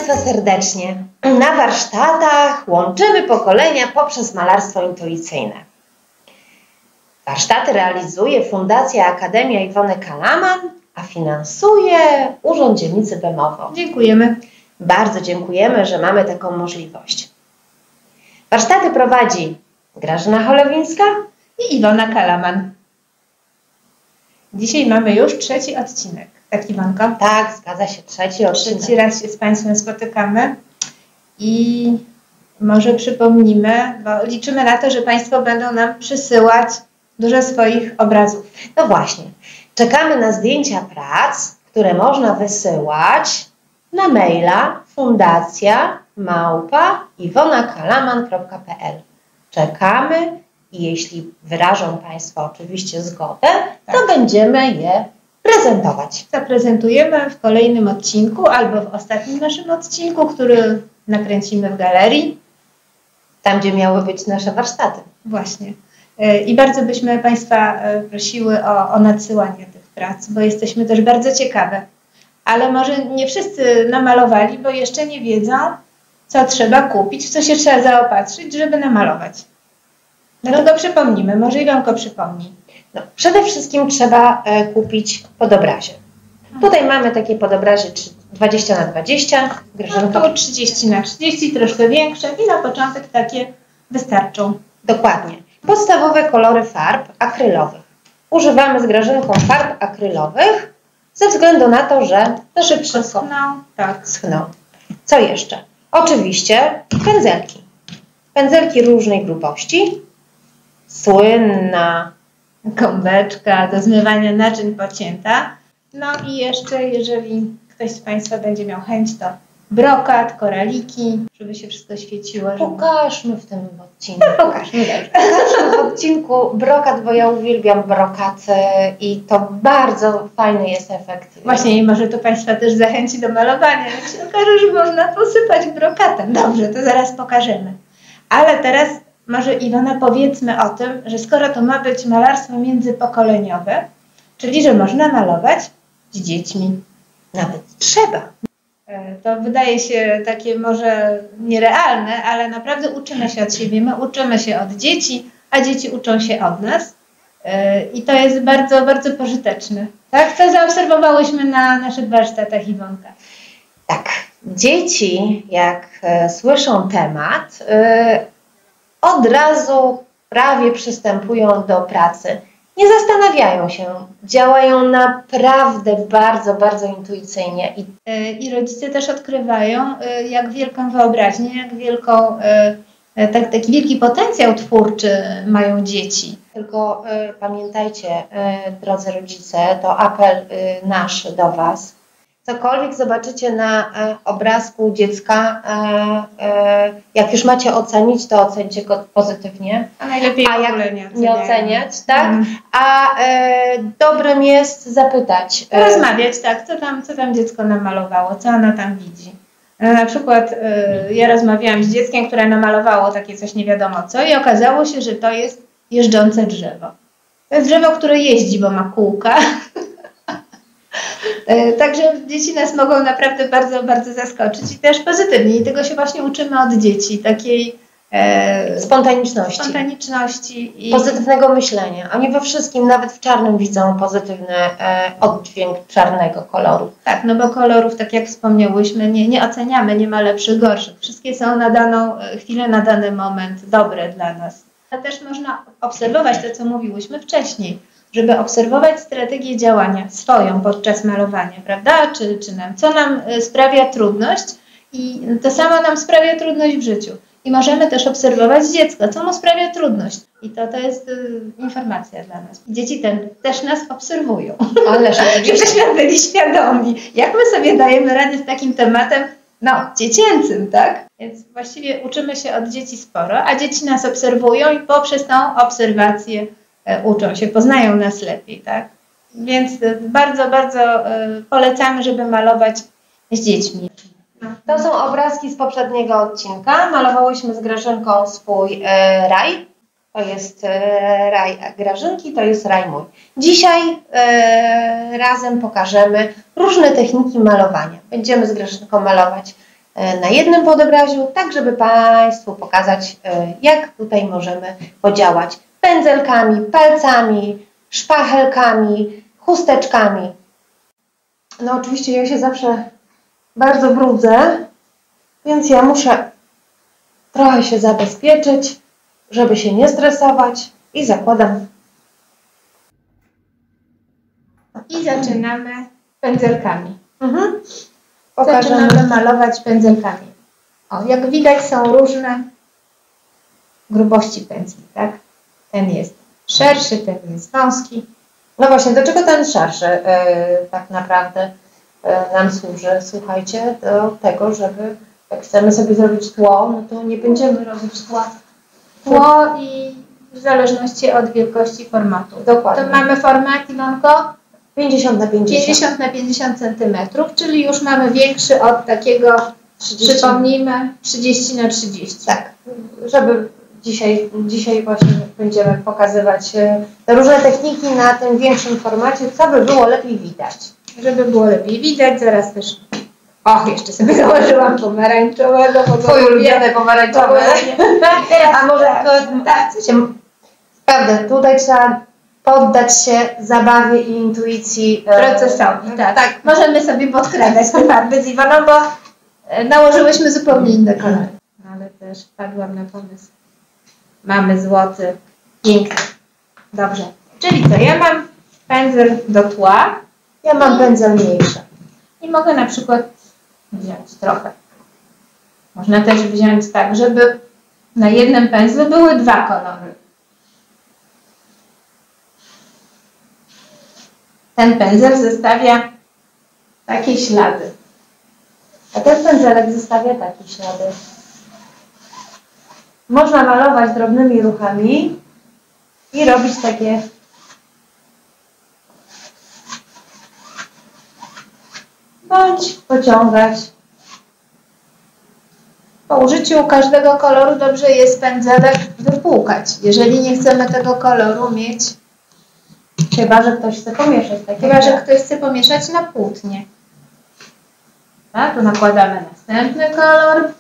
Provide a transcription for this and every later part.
Państwa serdecznie. Na warsztatach łączymy pokolenia poprzez malarstwo intuicyjne. Warsztaty realizuje Fundacja Akademia Iwony Kalaman, a finansuje Urząd Dzielnicy Bemowo. Dziękujemy. Bardzo dziękujemy, że mamy taką możliwość. Warsztaty prowadzi Grażyna Cholewińska I Iwona Kalaman. Dzisiaj mamy już 3. odcinek. Tak, Iwonko? Tak, zgadza się, 3. odcinek. 3. raz się z Państwem spotykamy i może przypomnimy, bo liczymy na to, że Państwo będą nam przysyłać dużo swoich obrazów. No właśnie, czekamy na zdjęcia prac, które można wysyłać na maila fundacja@iwonakalaman.pl. Czekamy i jeśli wyrażą Państwo oczywiście zgodę, to będziemy je prezentować. Zaprezentujemy w kolejnym odcinku albo w ostatnim naszym odcinku, który nakręcimy w galerii. Tam, gdzie miały być nasze warsztaty. Właśnie. I bardzo byśmy Państwa prosiły o nadsyłanie tych prac, bo jesteśmy też bardzo ciekawe. Ale może nie wszyscy namalowali, bo jeszcze nie wiedzą, co trzeba kupić, w co się trzeba zaopatrzyć, żeby namalować. Dlatego przypomnimy, może Iwonko przypomni. No, przede wszystkim trzeba kupić podobrazie. Tutaj mamy takie podobrazie 20×20. No, tu 30×30, troszkę większe i na początek takie wystarczą. Dokładnie. Podstawowe kolory farb akrylowych. Używamy z Grażynką farb akrylowych ze względu na to, że to szybko schną. Co jeszcze? Oczywiście pędzelki. Pędzelki różnej grubości. Słynna gąbeczka do zmywania naczyń pocięta. No i jeszcze, jeżeli ktoś z Państwa będzie miał chęć, to brokat, koraliki, żeby się wszystko świeciło. Pokażmy w tym odcinku. No, pokażmy w odcinku brokat, bo ja uwielbiam brokaty i to bardzo fajny jest efekt. Właśnie i może to Państwa też zachęci do malowania. Jak się okaże, że można posypać brokatem. Dobrze, to zaraz pokażemy. Ale teraz może Iwona powiedzmy o tym, że skoro to ma być malarstwo międzypokoleniowe, czyli że można malować z dziećmi. Nawet trzeba. To wydaje się takie może nierealne, ale naprawdę uczymy się od siebie. My uczymy się od dzieci, a dzieci uczą się od nas. I to jest bardzo, bardzo pożyteczne. Tak? Co zaobserwowałyśmy na naszych warsztatach, Iwonka? Tak. Dzieci, jak słyszą temat, od razu prawie przystępują do pracy. Nie zastanawiają się, działają naprawdę bardzo, bardzo intuicyjnie. I rodzice też odkrywają, jak wielką wyobraźnię, jak wielką, taki wielki potencjał twórczy mają dzieci. Tylko pamiętajcie, drodzy rodzice, to apel nasz do Was. Cokolwiek zobaczycie na obrazku dziecka, jak już macie ocenić, to ocencie go pozytywnie. A najlepiej w ogóle nie oceniać, tak? A dobrym jest zapytać. Rozmawiać, tak, co tam dziecko namalowało, co ono tam widzi. Na przykład ja rozmawiałam z dzieckiem, które namalowało takie coś nie wiadomo co i okazało się, że to jest jeżdżące drzewo. To jest drzewo, które jeździ, bo ma kółka. Także dzieci nas mogą naprawdę bardzo, bardzo zaskoczyć i też pozytywnie. I tego się właśnie uczymy od dzieci, takiej spontaniczności i pozytywnego myślenia. Oni we wszystkim, nawet w czarnym, widzą pozytywny oddźwięk czarnego koloru. Tak, no bo kolorów, tak jak wspomniałyśmy, nie oceniamy, nie ma lepszych, gorszych. Wszystkie są na daną chwilę, na dany moment dobre dla nas. Ale też można obserwować to, co mówiłyśmy wcześniej, żeby obserwować strategię działania swoją podczas malowania, prawda? Co nam sprawia trudność i to samo nam sprawia trudność w życiu. I możemy też obserwować dziecko, co mu sprawia trudność. I to jest informacja dla nas. Dzieci też nas obserwują. Ależ żebyśmy byli świadomi, jak my sobie dajemy radę z takim tematem, dziecięcym, tak? Więc właściwie uczymy się od dzieci sporo, a dzieci nas obserwują i poprzez tą obserwację uczą się, poznają nas lepiej, tak? Więc bardzo, bardzo polecamy, żeby malować z dziećmi. To są obrazki z poprzedniego odcinka. Malowałyśmy z Grażynką swój raj. To jest raj Grażynki, to jest raj mój. Dzisiaj razem pokażemy różne techniki malowania. Będziemy z Grażynką malować na jednym podobraziu, tak żeby Państwu pokazać, jak tutaj możemy podziałać pędzelkami, palcami, szpachelkami, chusteczkami. No oczywiście ja się zawsze bardzo brudzę, więc ja muszę trochę się zabezpieczyć, żeby się nie stresować i zakładam. I zaczynamy pędzelkami. Pokażemy. Zaczynamy malować pędzelkami. O, jak widać są różne grubości pędzli, tak? Ten jest szerszy, ten jest wąski. No właśnie, do czego ten szerszy tak naprawdę nam służy? Słuchajcie, do tego, żeby jak chcemy sobie zrobić tło, no to nie będziemy robić Tło i w zależności od wielkości formatu. Dokładnie. To mamy format, Iwonko? 50 na 50. 50 na 50 cm, czyli już mamy większy od takiego, 30. przypomnijmy, 30 na 30. Tak, żeby dzisiaj właśnie będziemy pokazywać te różne techniki na tym większym formacie, co by było lepiej widać. Żeby było lepiej widać, zaraz też... Och, jeszcze sobie założyłam pomarańczowego. Twoje ulubione pomarańczowe. A może tak. prawda, tutaj trzeba poddać się zabawie i intuicji Procesowi, tak. Możemy sobie podkradać te farby z Iwoną, bo nałożyłyśmy zupełnie inne kolory. Ale też wpadłam na pomysł. Mamy złoty. Piękny. Dobrze. Czyli co, ja mam pędzel do tła. Ja mam pędzel mniejszy. I mogę na przykład wziąć trochę. Można też wziąć tak, żeby na jednym pędzlu były dwa kolory. Ten pędzel zostawia takie ślady. A ten pędzelek zostawia takie ślady. Można malować drobnymi ruchami i robić takie bądź pociągać. Po użyciu każdego koloru dobrze jest pędzelek wypłukać. Jeżeli nie chcemy tego koloru mieć, Chyba że ktoś chce pomieszać. że ktoś chce pomieszać na płótnie. Tak, tu nakładamy następny kolor.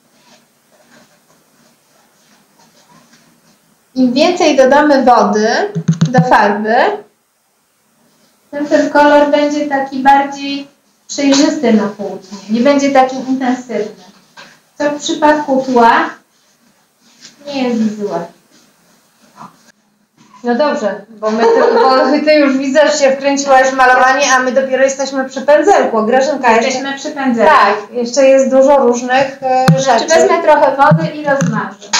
Im więcej dodamy wody do farby, tym ten kolor będzie taki bardziej przejrzysty na płótnie. Nie będzie taki intensywny. Co w przypadku tła nie jest złe. No dobrze, bo ty już widzę, że się wkręciłaś w malowanie, a my dopiero jesteśmy przy pędzelku. Grażynka, Jesteśmy przy pędzelku. Tak, jeszcze jest dużo różnych rzeczy. Wezmę trochę wody i rozmarzę.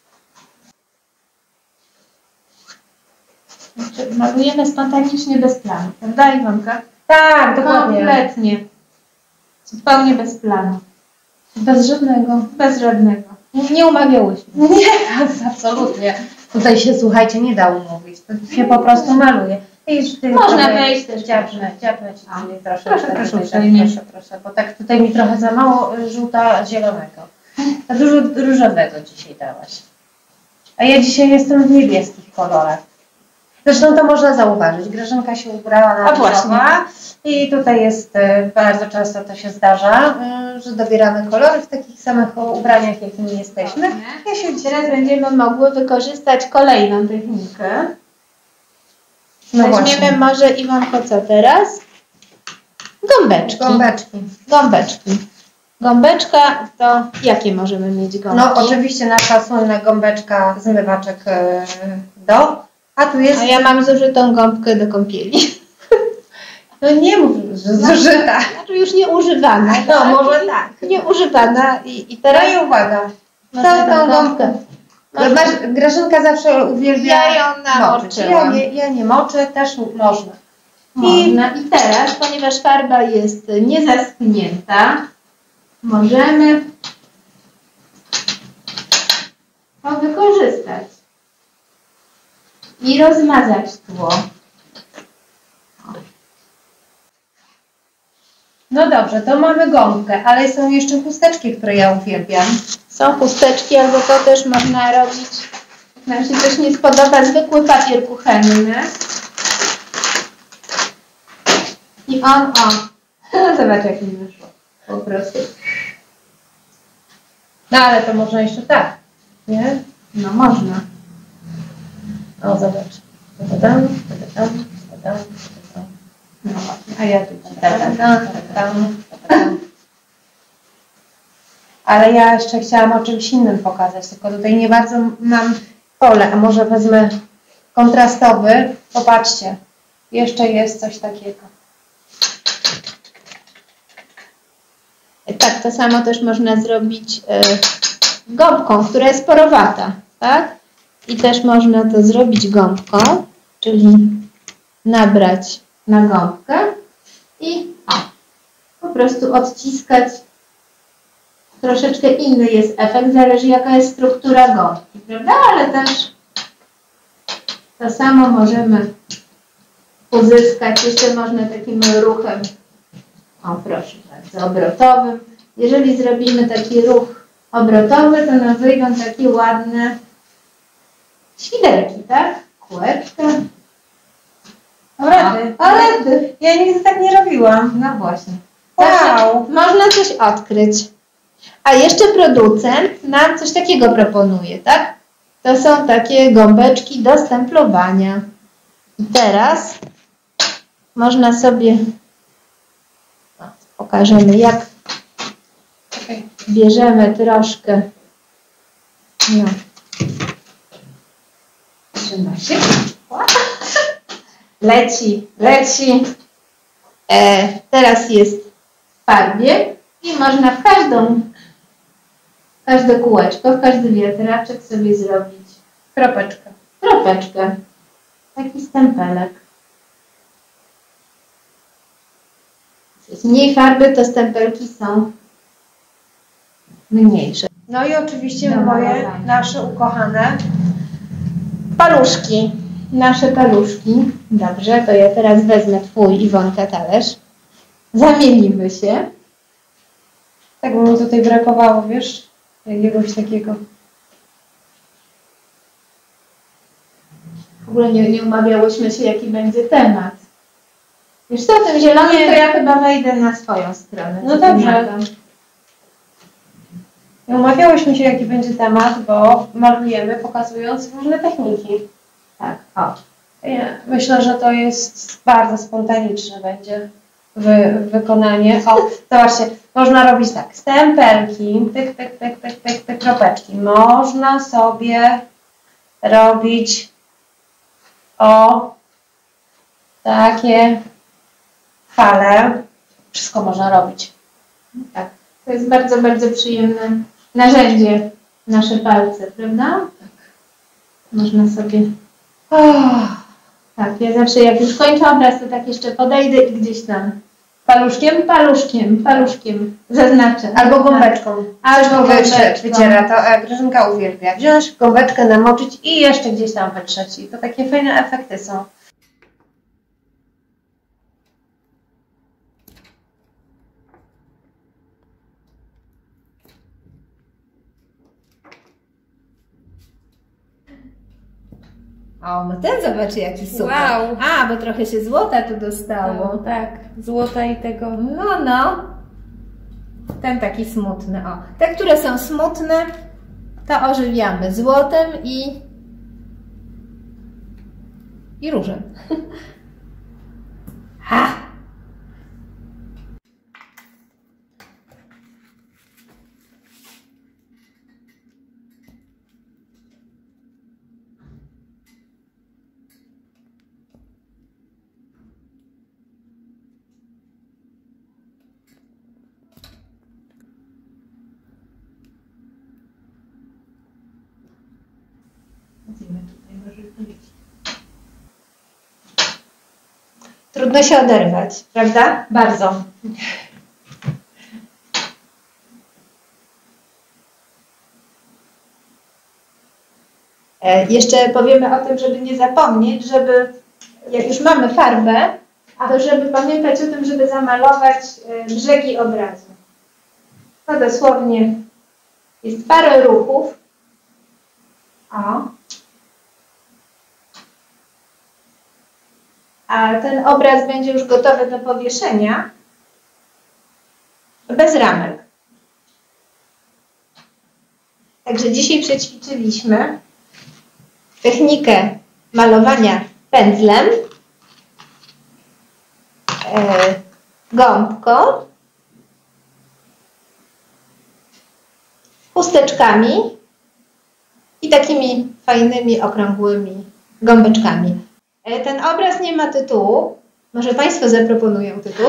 Malujemy spontanicznie bez planu, prawda Iwonka? Tak, dokładnie. Kompletnie. Zupełnie bez planu. Bez żadnego. Bez żadnego. Nie umawiałyśmy. Nie, absolutnie. Tutaj się, słuchajcie, nie da umówić. To się po prostu maluje. Można wejść też. Dziabnę ci tutaj troszeczkę. Proszę, Proszę, bo tak tutaj mi trochę za mało żółta zielonego. Za dużo różowego dzisiaj dałaś. A ja dzisiaj jestem w niebieskich kolorach. Zresztą to można zauważyć. Grażynka się ubrała na różowa i tutaj jest, bardzo często to się zdarza, że dobieramy kolory w takich samych ubraniach, jakimi jesteśmy. Teraz będziemy mogły wykorzystać kolejną technikę. No weźmiemy może Iwonko co teraz? Gąbeczki. Gąbeczki. Gąbeczka to jakie możemy mieć gąbki? No oczywiście nasza słynna gąbeczka zmywaczek do. A ja mam zużytą gąbkę do kąpieli. No nie mów, że zużyta. Znaczy już nieużywana. No może tak. Nieużywana i teraz... No i uwaga. Co tą gąbkę? Grażynka zawsze uwielbia Ja ją namoczyłam. Ja nie moczę, też można. I teraz, ponieważ farba jest niezaschnięta, możemy to wykorzystać i rozmazać tło. No dobrze, to mamy gąbkę, ale są jeszcze chusteczki, które ja uwielbiam. Są chusteczki, albo to też można robić, jak nam się coś nie spodoba, zwykły papier kuchenny. I zobacz jak mi wyszło, po prostu. No ale to można jeszcze tak, nie? No można. O, zobacz. Tadam. No właśnie, a ja tutaj. Ale ja jeszcze chciałam o czymś innym pokazać, tylko tutaj nie bardzo mam pole, a może wezmę kontrastowy. Popatrzcie, jeszcze jest coś takiego. Tak, to samo też można zrobić gąbką, która jest porowata, tak? I też można to zrobić gąbką, czyli nabrać na gąbkę i po prostu odciskać. Troszeczkę inny jest efekt, zależy jaka jest struktura gąbki, prawda? Ale też to samo możemy uzyskać. Jeszcze można takim ruchem, o proszę bardzo, obrotowym. Jeżeli zrobimy taki ruch obrotowy, to nam wyjdą takie ładne świderki, tak? Kółeczka. Orety. Ja nigdy tak nie robiłam. No właśnie. Wow. Można coś odkryć. A jeszcze producent nam coś takiego proponuje, tak? To są takie gąbeczki do stemplowania. I teraz można sobie, pokażemy jak bierzemy troszkę, no, trzyma się, leci, teraz jest w farbie i można w każde kółeczko, w każdy wiatraczek sobie zrobić kropeczkę, taki stempelek. Jest mniej farby, to stempelki są mniejsze. No i oczywiście nasze ukochane paluszki. Nasze paluszki. Dobrze, to ja teraz wezmę twój, Iwonka, talerz. Zamienimy się. Tak by mi tutaj brakowało, wiesz, jakiegoś takiego. W ogóle nie umawiałyśmy się, jaki będzie temat. Wiesz co, tym zielonym to ja chyba wejdę na swoją stronę. No dobrze. Nie umawiałyśmy się, jaki będzie temat, bo malujemy, pokazując różne techniki. Tak, o. Ja myślę, że to jest bardzo spontaniczne będzie wykonanie. O, zobaczcie, można robić tak, stempelki, pyk, kropeczki. Można sobie robić takie fale. Wszystko można robić. Tak, to jest bardzo, bardzo przyjemne narzędzie, nasze palce, prawda? Tak. Można sobie... Tak, ja zawsze jak już kończę obraz, to tak jeszcze podejdę i gdzieś tam paluszkiem zaznaczę. Albo gąbeczką. Albo wyciera, to Grażynka uwielbia. Wziąć gąbeczkę, namoczyć i jeszcze gdzieś tam wytrzeć. I to takie fajne efekty są. O, no ten zobaczy jaki super. Wow. A, bo trochę się złota tu dostało. No, tak, złota i tego. No. Ten taki smutny, o. Te, które są smutne, to ożywiamy złotem i różem. Ha! Trudno się oderwać, prawda? Bardzo. Jeszcze powiemy o tym, żeby nie zapomnieć, żeby jak już mamy farbę, to żeby pamiętać o tym, żeby zamalować brzegi obrazu. To dosłownie jest parę ruchów. O. A ten obraz będzie już gotowy do powieszenia bez ramek. Także dzisiaj przećwiczyliśmy technikę malowania pędzlem, gąbką, chusteczkami i takimi fajnymi, okrągłymi gąbeczkami. Ten obraz nie ma tytułu. Może Państwo zaproponują tytuł?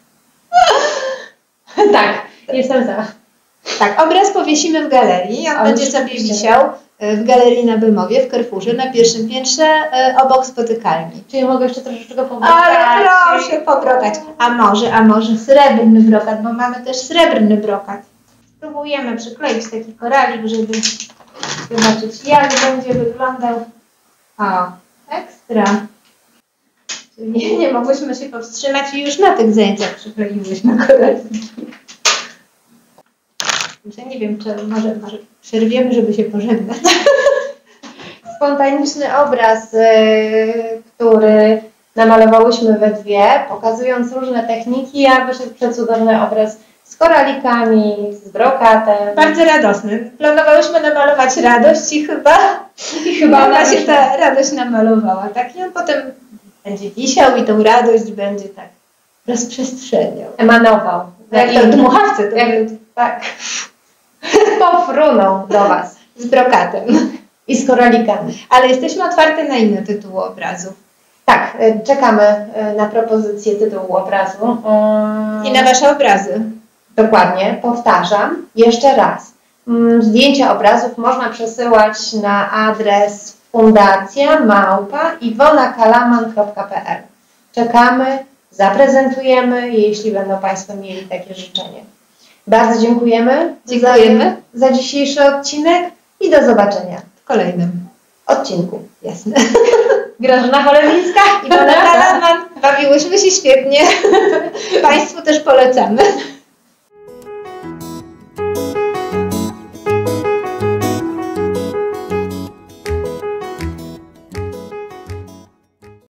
Tak, jestem za. Tak, obraz powiesimy w galerii. On będzie sobie wisiał w galerii na Bemowie, w Carrefourze, na pierwszym piętrze, obok spotykalni. Czyli mogę jeszcze troszeczkę pobrokać? Ale proszę pobrokać. A może srebrny brokat, bo mamy też srebrny brokat. Spróbujemy przykleić taki koralik, żeby zobaczyć, jak będzie wyglądał. O, ekstra. Czyli nie mogłyśmy się powstrzymać i już na tych zajęciach przykleiłyśmy koraliki. Nie wiem, czy może przerwiemy, żeby się pożegnać. Spontaniczny obraz, który namalowałyśmy we dwie, pokazując różne techniki, a wyszedł przecudowny obraz z koralikami, z brokatem. Bardzo radosny. Planowałyśmy namalować radość i chyba ona się ta radość namalowała. Tak? I on potem będzie wisiał i tą radość będzie tak rozprzestrzeniał. Emanował. Jak to dmuchawce. Tak. Pofrunął do Was. Z brokatem. I z koralikami. Ale jesteśmy otwarte na inne tytuły obrazów. Tak, czekamy na propozycję tytułu obrazu. I na Wasze obrazy. Dokładnie, powtarzam jeszcze raz. Zdjęcia obrazów można przesyłać na adres fundacja@iwonakalaman.pl. Czekamy, zaprezentujemy, jeśli będą Państwo mieli takie życzenie. Bardzo dziękujemy. Za dzisiejszy odcinek i do zobaczenia W kolejnym odcinku. Jasne. Grażyna Cholewińska i Iwona Kalaman. Bawiłyśmy się świetnie. Państwu też polecamy.